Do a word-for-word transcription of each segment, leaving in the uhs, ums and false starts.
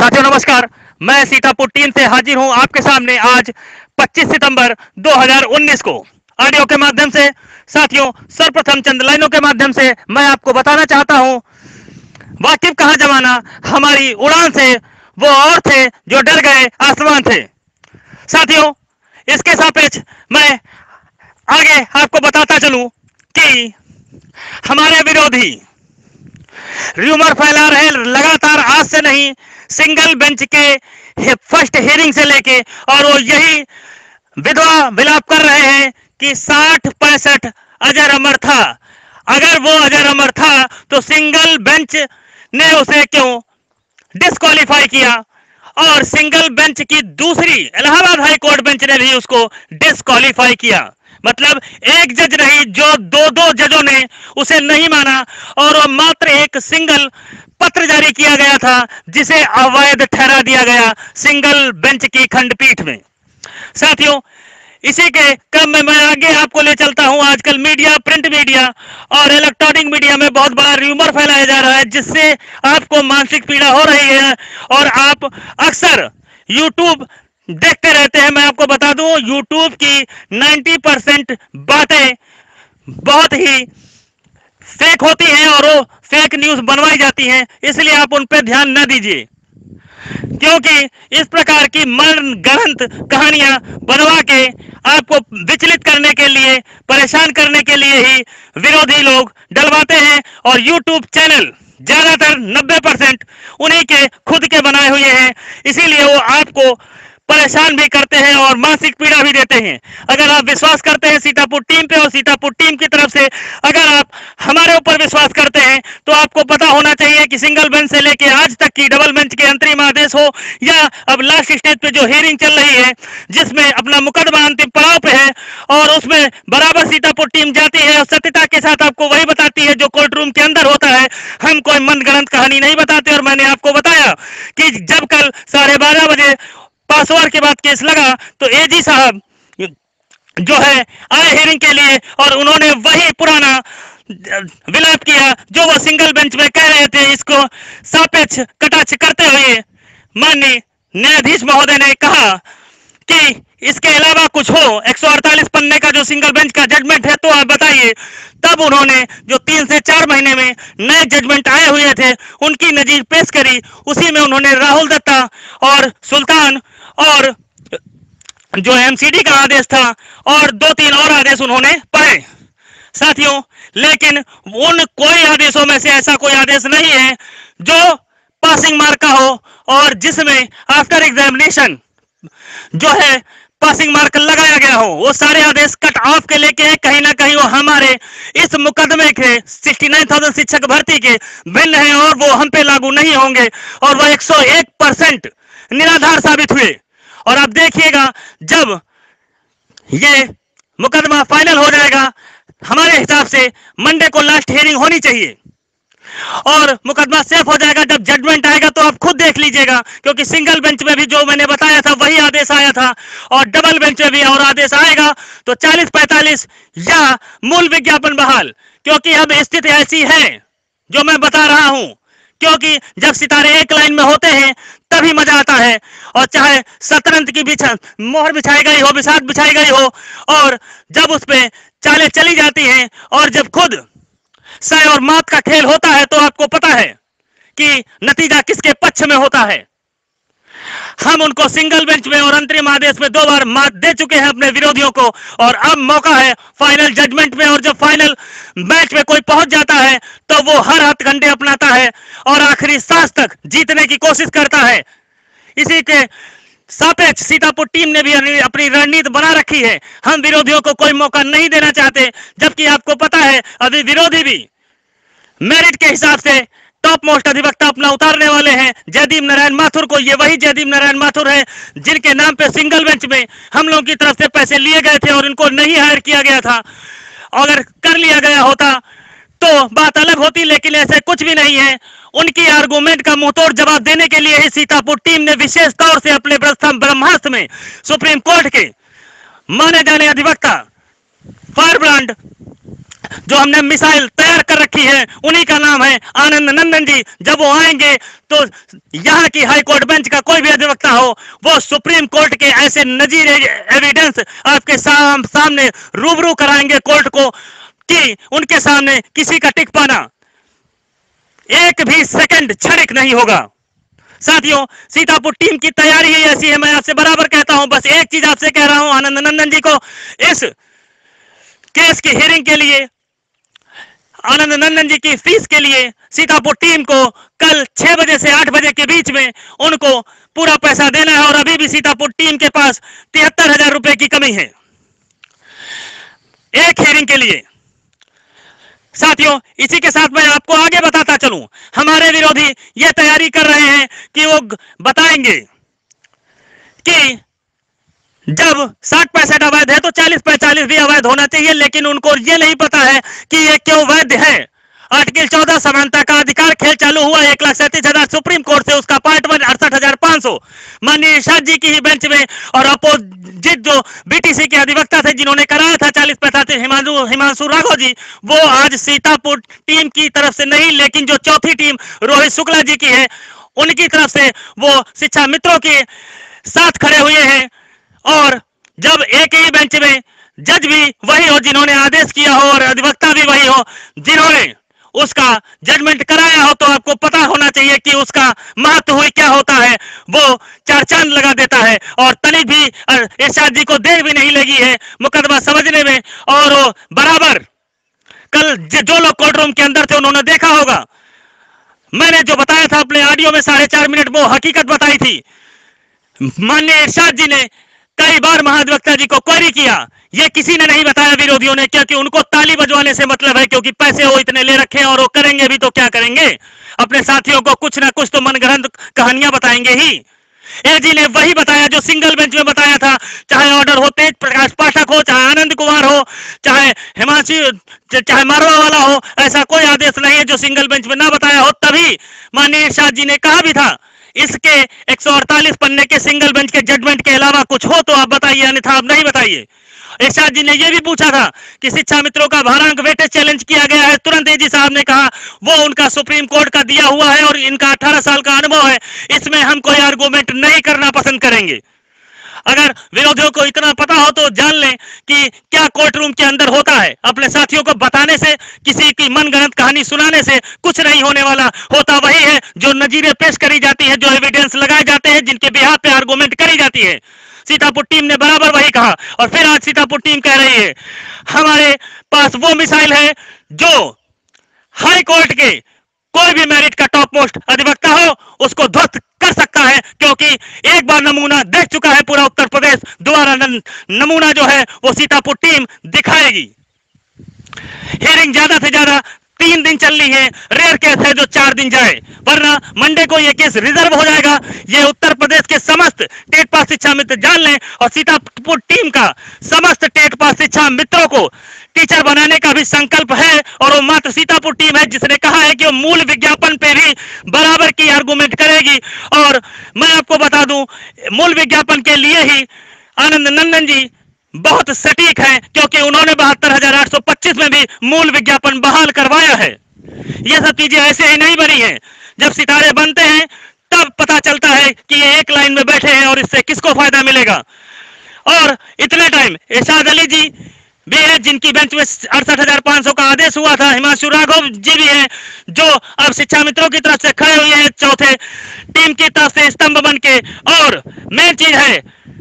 साथियों नमस्कार, मैं सीतापुर टीम से हाजिर हूं आपके सामने आज पच्चीस सितंबर दो हज़ार उन्नीस को ऑडियो के माध्यम से। साथियों, सर्वप्रथम चंद लाइनों के माध्यम से मैं आपको बताना चाहता हूं, वाकिफ कहां जमाना हमारी उड़ान से वो और थे जो डर गए आसमान से। साथियों, इसके सापेक्ष मैं आगे आपको बताता चलूं कि हमारे विरोधी र्यूमर फैला रहे लगातार, आज से नहीं, सिंगल बेंच के फर्स्ट हियरिंग से लेके, और वो यही विधवा विलाप कर रहे हैं कि साठ पैंसठ अजर अमर था। अगर वो अजर अमर था तो सिंगल बेंच ने उसे क्यों डिस्क्वालीफाई किया, और सिंगल बेंच की दूसरी इलाहाबाद हाई कोर्ट बेंच ने भी उसको डिस्क्वालीफाई किया। मतलब एक जज नहीं, जो दो दो जजों ने उसे नहीं माना, और वो मात्र एक सिंगल पत्र जारी किया गया था जिसे अवैध ठहरा दिया गया सिंगल बेंच की खंडपीठ में। साथियों, इसी के क्रम में मैं आगे आपको ले चलता हूं। आजकल मीडिया, प्रिंट मीडिया और इलेक्ट्रॉनिक मीडिया में बहुत बड़ा र्यूमर फैलाया जा रहा है, जिससे आपको मानसिक पीड़ा हो रही है, और आप अक्सर यूट्यूब देखते रहते हैं। मैं आपको बता दूं, यूट्यूब की नब्बे परसेंट बातें बहुत ही फेक होती हैं और वो फेक न्यूज बनवाई जाती हैं, इसलिए आप उन पर ध्यान न दीजिए, क्योंकि इस प्रकार की मनगढ़ंत कहानियां बनवा के आपको विचलित करने के लिए, परेशान करने के लिए ही विरोधी लोग डलवाते हैं। और यूट्यूब चैनल ज्यादातर नब्बे परसेंट उन्हीं के खुद के बनाए हुए हैं, इसीलिए वो आपको परेशान भी करते हैं और मानसिक पीड़ा भी देते हैं। अगर आप विश्वास करते हैं सीतापुर टीम पे और सीतापुर टीम की तरफ से अगर आप हमारे ऊपर विश्वास करते हैं, तो आपको पता होना चाहिए कि सिंगल बेंच से लेके आज तक की डबल बेंच के अंतरिम आदेश हो, या अब लास्ट स्टेज पे जो हियरिंग चल रही है, जिसमें अपना मुकदमा अंतिम पड़ाव पे है, और उसमें बराबर सीतापुर टीम जाती है और सत्यता के साथ आपको वही बताती है जो कोर्ट रूम के अंदर होता है। हम कोई मनगढ़ंत कहानी नहीं बताते। और मैंने आपको बताया कि जब कल साढ़े बारह बजे पासवार के बाद केस लगा, तो एजी साहब जो है आए हियरिंग के लिए, और उन्होंने वही पुराना विलाप किया जो वो सिंगल बेंच में कह रहे थे। इसको सापेक्ष कटाक्ष करते हुए माननीय न्यायाधीश महोदय ने कहा कि इसके अलावा कुछ हो, एक सौ अड़तालीस पन्ने का जो सिंगल बेंच का जजमेंट है, तो आप बताइए। तब उन्होंने जो तीन से चार महीने में नए जजमेंट आए हुए थे उनकी नजीर पेश करी। उसी में उन्होंने राहुल दत्ता और सुल्तान और जो एमसीडी का आदेश था और दो तीन और आदेश उन्होंने पढ़े। साथियों, लेकिन उन कोई आदेशों में से ऐसा कोई आदेश नहीं है जो पासिंग मार्क का हो, और जिसमें आफ्टर एग्जामिनेशन जो है पासिंग मार्क लगाया गया हो। वो सारे आदेश कट ऑफ के लेके कहीं ना कहीं वो हमारे इस मुकदमे के उनहत्तर हज़ार शिक्षक भर्ती के भिन्न हैं, और वो हम पे लागू नहीं होंगे, और वो एक सौ एक परसेंट निराधार साबित हुए। और अब देखिएगा, जब ये मुकदमा फाइनल हो जाएगा, हमारे हिसाब से मंडे को लास्ट हियरिंग होनी चाहिए, और मुकदमा सेफ हो जाएगा। जब जजमेंट आएगा तो आप खुद देख लीजिएगा, क्योंकि सिंगल बेंच में भी जो मैंने बताया था वही आदेश आया था, और डबल बेंच में भी और आदेश आएगा, तो चालीस पैंतालीस या मूल विज्ञापन बहाल। क्योंकि अब स्थिति ऐसी है जो मैं बता रहा हूं, क्योंकि जब सितारे एक लाइन में होते हैं तभी मजा आता है, और चाहे शतरंज की बिछा मोहर बिछाई गई हो, बिसात बिछाई गई हो, और जब उस पे चालें चली जाती हैं, और जब खुद सय और मात का खेल होता है, तो आपको पता है कि नतीजा किसके पक्ष में होता है। हम उनको सिंगल बेंच में और अंतरिम आदेश में दो बार मात दे चुके हैं अपने विरोधियों को, और अब मौका है फाइनल जजमेंट में। और जब फाइनल मैच में कोई पहुंच जाता है तो वो हर हथकंडे अपनाता है और आखिरी सांस तक जीतने की कोशिश करता है। इसी के सापेक्ष सीतापुर टीम ने भी अपनी रणनीति बना रखी है। हम विरोधियों को कोई मौका नहीं देना चाहते, जबकि आपको पता है अभी विरोधी भी मेरिट के हिसाब से टॉप मोस्ट अधिवक्ता अपना उतारने वाले हैं जयदीप नारायण माथुर को। ये वही जयदीप नारायण माथुर है जिनके नाम पे सिंगल बेंच में हम लोगों की तरफ से पैसे लिए गए थे और इनको नहीं हायर किया गया था। अगर कर लिया गया होता तो बात अलग होती, लेकिन ऐसे कुछ भी नहीं है। उनकी आर्गुमेंट का मुंहतोड़ जवाब देने के लिए ही सीतापुर टीम ने विशेष तौर से अपने प्रथम ब्रह्मास्त्र में सुप्रीम कोर्ट के माने जाने अधिवक्ता फायर ब्रांड जो हमने मिसाइल तैयार कर रखी है, उन्हीं का नाम है आनंद नंदन जी। जब वो आएंगे तो यहाँ की हाई कोर्ट बेंच का कोई भी अधिवक्ता हो, वो सुप्रीम कोर्ट के ऐसे नजीरे एविडेंस आपके साम, सामने रूबरू कराएंगे कोर्ट को कि उनके सामने किसी का टिक पाना एक भी सेकंड क्षणिक नहीं होगा। साथियों, सीतापुर टीम की तैयारी ही ऐसी है, मैं आपसे बराबर कहता हूं। बस एक चीज आपसे कह रहा हूं, आनंद नंदन जी को इस केस की हियरिंग के लिए, आनंद नंदन जी की फीस के लिए सीतापुर टीम को कल छह बजे से आठ बजे के बीच में उनको पूरा पैसा देना है। और अभी भी सीतापुर टीम के पास तिहत्तर हजार रुपए की कमी है एक हियरिंग के लिए। साथियों, इसी के साथ मैं आपको आगे बताता चलूं, हमारे विरोधी यह तैयारी कर रहे हैं कि वो बताएंगे कि जब साठ पैंसठ अवैध है तो चालीस पैंतालीस भी अवैध होना चाहिए, लेकिन उनको ये नहीं पता है कि ये क्यों वैध है। आर्टिकल चौदह समानता का अधिकार खेल चालू हुआ, एक लाख सैंतीस हजार सुप्रीम कोर्ट से, उसका पार्ट वन अड़सठ हजार पांच सौ माननीय शाह जी की ही बेंच में, और अपोजिट जो बीटीसी के अधिवक्ता थे जिन्होंने कराया था चालीस पैंतालीस हिमांशु हिमांशु राघव जी, वो आज सीतापुर टीम की तरफ से नहीं, लेकिन जो चौथी टीम रोहित शुक्ला जी की है उनकी तरफ से वो शिक्षा मित्रों के साथ खड़े हुए हैं। और जब एक ही बेंच में जज भी वही हो जिन्होंने आदेश किया हो और अधिवक्ता भी वही हो जिन्होंने उसका जजमेंट कराया हो, तो आपको पता होना चाहिए कि उसका महत्व हुई क्या होता है। वो चार चांद लगा देता है और तनिक भी इरशाद जी को देर भी नहीं लगी है मुकदमा समझने में। और वो बराबर कल जो लोग कोर्ट रूम के अंदर थे उन्होंने देखा होगा, मैंने जो बताया था अपने ऑडियो में साढ़े चार मिनट में, वो हकीकत बताई थी। माननीय इरशाद जी ने कई बार महाधिवक्ता जी को क्वेरी किया, ये किसी ने नहीं बताया विरोधियों ने, क्योंकि उनको ताली बजवाने से मतलब है, क्योंकि पैसे वो इतने ले रखे हैं और वो करेंगे भी तो क्या करेंगे, अपने साथियों को कुछ ना कुछ तो मनगढ़ंत कहानियां बताएंगे ही। एजी ने वही बताया जो सिंगल बेंच में बताया था, चाहे ऑर्डर हो तेज प्रकाश पाठक हो, चाहे आनंद कुमार हो, चाहे हिमांशु, चाहे मारवा वाला हो, ऐसा कोई आदेश नहीं है जो सिंगल बेंच में ना बताया हो। तभी माननीय शाह जी ने कहा भी था इसके एक सौ अड़तालीस पन्ने के सिंगल बेंच के जजमेंट के अलावा कुछ हो तो आप बताइए, अन्यथा आप नहीं बताइए। इरशाद जी ने यह भी पूछा था कि शिक्षा मित्रों का भारांक वेटेज चैलेंज किया गया है, तुरंत एजी साहब ने कहा वो उनका सुप्रीम कोर्ट का दिया हुआ है और इनका अठारह साल का अनुभव है, इसमें हम कोई आर्गुमेंट नहीं करना पसंद करेंगे। अगर विरोधियों को इतना पता हो तो जान लें कि क्या कोर्ट रूम के अंदर होता है। अपने साथियों को बताने से, किसी की मनगढ़ंत कहानी सुनाने से कुछ नहीं होने वाला। होता वही है जो नजीरें पेश करी जाती है, जो एविडेंस लगाए जाते हैं, जिनके बिहाफ पे आर्गुमेंट करी जाती है। सीतापुर टीम ने बराबर वही कहा और फिर आज सीतापुर टीम कह रही है हमारे पास वो मिसाइल है जो हाई कोर्ट के कोई भी मेरिट का टॉप मोस्ट अधिवक्ता हो उसको ध्वस्त कर सकता है, क्योंकि एक बार नमूना देख चुका है पूरा उत्तर प्रदेश, दोबारा नमूना जो है वो सीतापुर टीम दिखाएगी। हियरिंग ज्यादा से ज्यादा तीन दिन चल रही है, रेयर केस है जो चार दिन जाए, वरना मंडे को यह केस रिजर्व हो जाएगा। यह उत्तर प्रदेश के समस्त टेट पास शिक्षा मित्र जान लें और सीतापुर टीम का समस्त टेट पास शिक्षा मित्रों को टीचर बनाने का भी संकल्प है। और वो मात्र सीतापुर टीम है जिसने कहा है कि वो मूल विज्ञापन पे भी बराबर की आर्गुमेंट करेगी। और मैं आपको बता दूं, मूल विज्ञापन के लिए ही आनंद नंदन जी बहुत सटीक है, क्योंकि उन्होंने बहत्तर हजार आठ सौ पच्चीस में भी मूल विज्ञापन बहाल करवाया है। ये सब चीजें ऐसे ही नहीं बनी है, जब सितारे बनते हैं तब पता चलता है कि ये एक लाइन में बैठे हैं और इससे किसको फायदा मिलेगा। और इतने टाइम इरशाद अली जी भी है जिनकी बेंच में अड़सठ हजार पांच सौ का आदेश हुआ था, हिमांशु राघव जी भी हैं जो अब शिक्षा मित्रों की तरफ से खड़े हुए हैं चौथे टीम की तरफ से स्तंभ बन के। और मेन चीज है,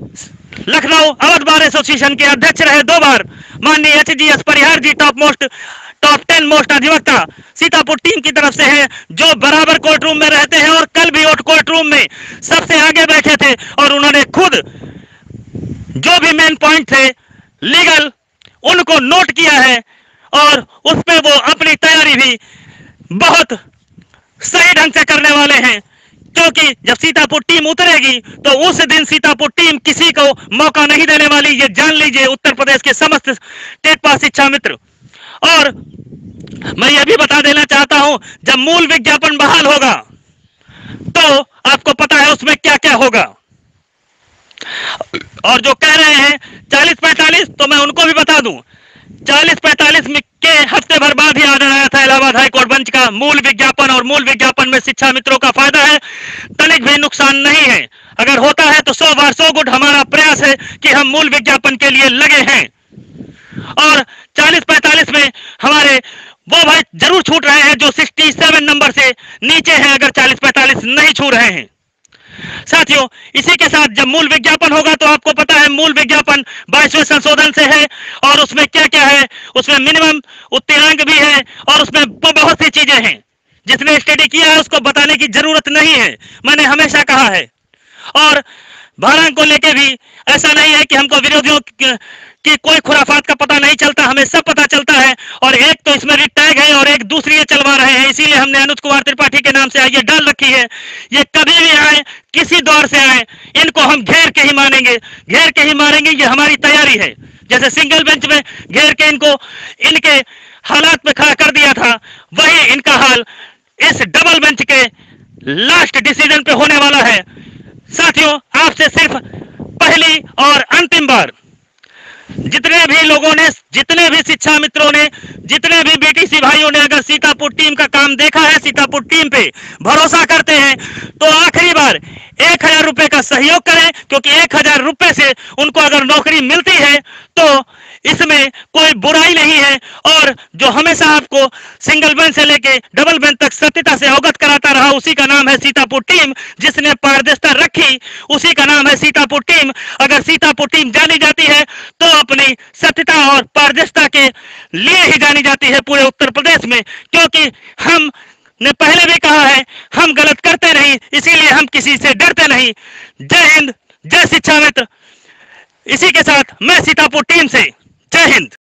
लखनऊ अवध बार एसोसिएशन के अध्यक्ष रहे दो बार माननीय H G S Parihar ji, top most top ten most अधिवक्ता सीतापुर टीम की तरफ से है, जो बराबर कोर्ट रूम में रहते हैं और कल भी कोर्ट रूम में सबसे आगे बैठे थे और उन्होंने खुद जो भी मेन पॉइंट थे लीगल उनको नोट किया है और उस पे वो अपनी तैयारी भी बहुत सही ढंग से करने वाले हैं, क्योंकि जब सीतापुर टीम उतरेगी तो उस दिन सीतापुर टीम किसी को मौका नहीं देने वाली, ये जान लीजिए उत्तर प्रदेश के समस्त टेट पास शिक्षा मित्र। और मैं ये भी बता देना चाहता हूं, जब मूल विज्ञापन बहाल होगा तो आपको पता है उसमें क्या क्या होगा। और जो कह रहे हैं चालीस पैंतालीस, तो मैं उनको भी बता दूं, चालीस पैंतालीस में के हफ्ते भर बाद ही ऑर्डर आया था इलाहाबाद हाईकोर्ट बेंच का मूल विज्ञापन, और मूल विज्ञापन में शिक्षा मित्रों का फायदा है, तनिक भी नुकसान नहीं है। अगर होता है तो सौ बार सौ गुट हमारा प्रयास है कि हम मूल विज्ञापन के लिए लगे हैं। और चालीस पैंतालीस में हमारे वो भाई जरूर छूट रहे हैं जो सड़सठ नंबर से नीचे हैं, अगर चालीस पैंतालीस नहीं छू रहे हैं। साथियों, इसी के साथ जब मूल विज्ञापन होगा तो आपको पता है मूल विज्ञापन बाईसवें संशोधन से है, और उसमें क्या क्या है, उसमें मिनिमम उत्तीर्णांक भी है, और उसमें बहुत सी चीजें हैं। जिसने स्टडी किया है उसको बताने की जरूरत नहीं है, मैंने हमेशा कहा है। और भारांक को लेके भी ऐसा नहीं है कि हमको विरोधियों की कोई खुराफात का पता नहीं चलता, हमें सब पता चलता है। और एक तो इसमें भी टैग है और एक दूसरी ये चलवा रहे हैं, इसीलिए हमने अनुज कुमार त्रिपाठी के नाम से ये डाल रखी है। ये कभी भी आए, किसी दौर से आए, इनको हम घेर के ही मानेंगे, घेर के ही मारेंगे, ये हमारी तैयारी है। जैसे सिंगल बेंच में घेर के इनको इनके हालात में खड़ा कर दिया था, वही इनका हाल इस डबल बेंच के लास्ट डिसीजन पे होने वाला है। साथियों, आपसे सिर्फ पहली और अंतिम बार जितने भी लोगों ने, जितने भी शिक्षा मित्रों ने, जितने भी बीटीसी भाइयों ने अगर सीतापुर टीम का काम देखा है, सीतापुर टीम पे भरोसा करते हैं, तो आखिरी बार एक हजार रुपए का सहयोग करें, क्योंकि एक हजार रुपए से उनको अगर नौकरी मिलती है तो इसमें कोई बुराई नहीं है। और जो हमेशा आपको सिंगल बेंच से लेके डबल बेंच तक सत्यता से अवगत कराता रहा, उसी का नाम है सीतापुर टीम। जिसने पारदर्शिता रखी उसी का नाम है सीतापुर टीम। अगर सीतापुर टीम जानी जाती है तो अपनी सत्यता और पारदर्शिता के लिए ही जानी जाती है पूरे उत्तर प्रदेश में, क्योंकि हम ने पहले भी कहा है, हम गलत करते नहीं, इसीलिए हम किसी से डरते नहीं। जय हिंद, जय शिक्षा मित्र। इसी के साथ मैं सीतापुर टीम से जय हिंद।